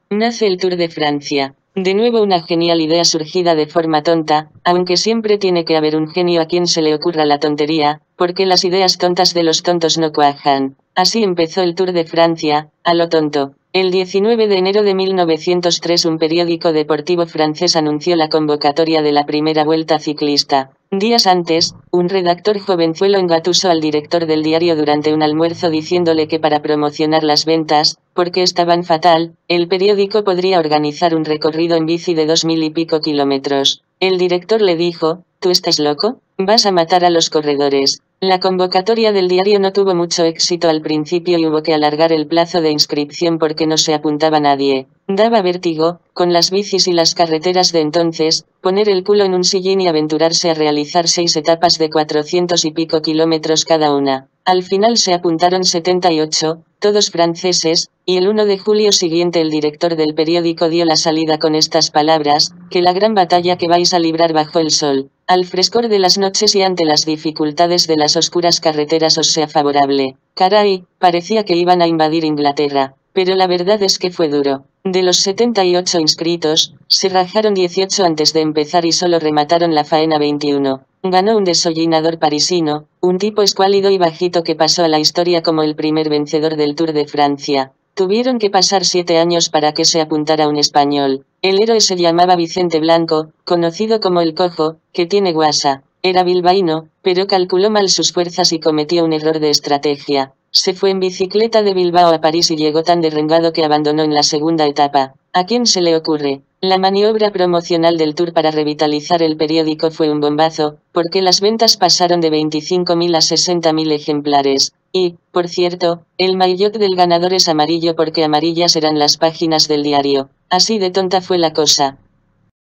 Nace el Tour de Francia. De nuevo una genial idea surgida de forma tonta, aunque siempre tiene que haber un genio a quien se le ocurra la tontería, porque las ideas tontas de los tontos no cuajan. Así empezó el Tour de Francia, a lo tonto. El 19 de enero de 1903 un periódico deportivo francés anunció la convocatoria de la primera vuelta ciclista. Días antes, un redactor jovenzuelo engatusó al director del diario durante un almuerzo diciéndole que para promocionar las ventas, porque estaban fatal, el periódico podría organizar un recorrido en bici de 2000 y pico kilómetros. El director le dijo, ¿tú estás loco? Vas a matar a los corredores. La convocatoria del diario no tuvo mucho éxito al principio y hubo que alargar el plazo de inscripción porque no se apuntaba nadie. Daba vértigo, con las bicis y las carreteras de entonces, poner el culo en un sillín y aventurarse a realizar 6 etapas de 400 y pico kilómetros cada una. Al final se apuntaron 78, todos franceses, y el 1 de julio siguiente el director del periódico dio la salida con estas palabras, que la gran batalla que vais a librar bajo el sol, al frescor de las noches y ante las dificultades de las oscuras carreteras os sea favorable. Caray, parecía que iban a invadir Inglaterra, pero la verdad es que fue duro. De los 78 inscritos, se rajaron 18 antes de empezar y solo remataron la faena 21. Ganó un desollinador parisino, un tipo escuálido y bajito que pasó a la historia como el primer vencedor del Tour de Francia. Tuvieron que pasar 7 años para que se apuntara un español. El héroe se llamaba Vicente Blanco, conocido como el Cojo, que tiene guasa. Era bilbaíno, pero calculó mal sus fuerzas y cometió un error de estrategia. Se fue en bicicleta de Bilbao a París y llegó tan derrengado que abandonó en la segunda etapa. ¿A quién se le ocurre? La maniobra promocional del Tour para revitalizar el periódico fue un bombazo, porque las ventas pasaron de 25.000 a 60.000 ejemplares. Y, por cierto, el maillot del ganador es amarillo porque amarillas eran las páginas del diario. Así de tonta fue la cosa.